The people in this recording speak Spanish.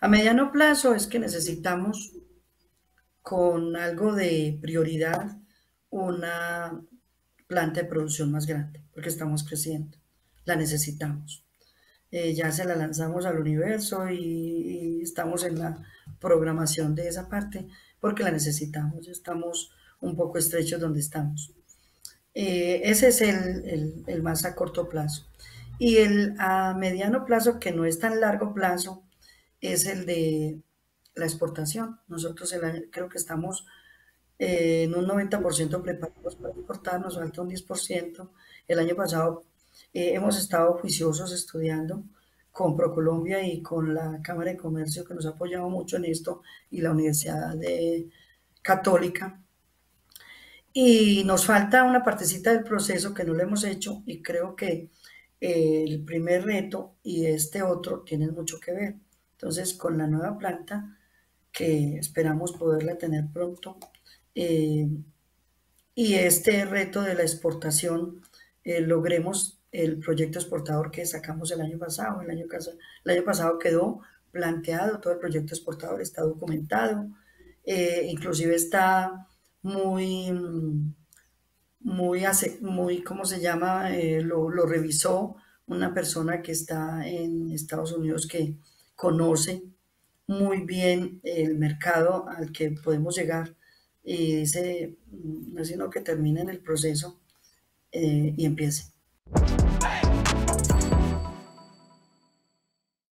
A mediano plazo es que necesitamos con algo de prioridad una planta de producción más grande, porque estamos creciendo, la necesitamos. Ya se la lanzamos al universo y estamos en la programación de esa parte porque la necesitamos, estamos un poco estrechos donde estamos. Ese es el más a corto plazo. Y el a mediano plazo, que no es tan largo plazo, es el de la exportación. Nosotros creo que estamos en un 90% preparados para exportar, nos falta un 10%. El año pasado hemos estado juiciosos estudiando con ProColombia y con la Cámara de Comercio, que nos ha apoyado mucho en esto, y la Universidad Católica. Y nos falta una partecita del proceso que no lo hemos hecho y creo que el primer reto y este otro tienen mucho que ver. Entonces, con la nueva planta, que esperamos poderla tener pronto, eh, y este reto de la exportación, logremos el proyecto exportador que sacamos el año pasado. El año pasado quedó planteado todo el proyecto exportador, está documentado, inclusive está muy, muy, ¿cómo se llama? Lo revisó una persona que está en Estados Unidos que conoce muy bien el mercado al que podemos llegar y dice, no es sino que terminen el proceso y empiece.